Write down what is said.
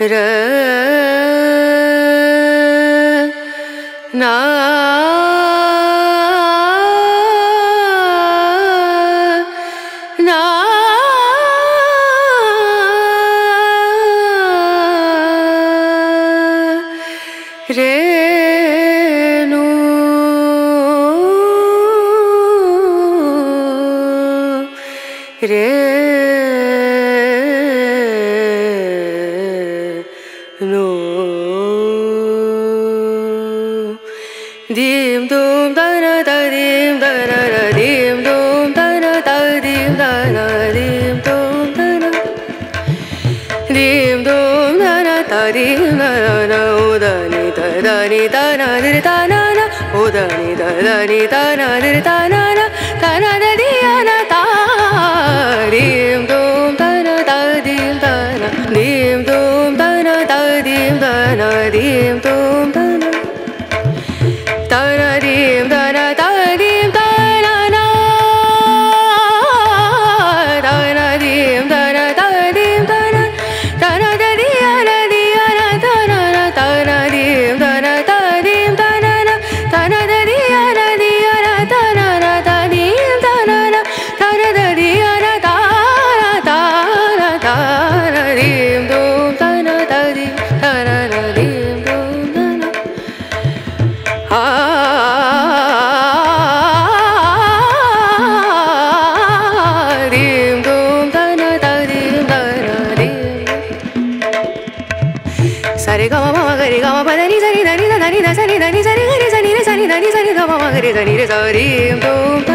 re na na re nu re no dim dum da na da dim da na da dim dum da na da dim da na dim dum da na dim dum da na da dim da na o da ni da na di da na na o da ni da na di da na na da di na da dim dum da na da dim da na dim dum da na da dim da na dim dum da na da na dim da na da dim da na na da na dim da na da dim da na da na da di na da na na da na dim da na da dim da na na da na da di na da na na da dim da na na da na da di na da da da na dim dum da na da di da na na dim dum da na dim dum da na da dim da na dim sa re ga ma ma ga re ga ma pa da ni sa ni da ni da ni da sa ni da ni sa re ga re sa ni da ni da ni sa ni da ma ma ga re sa ni re sa dim dum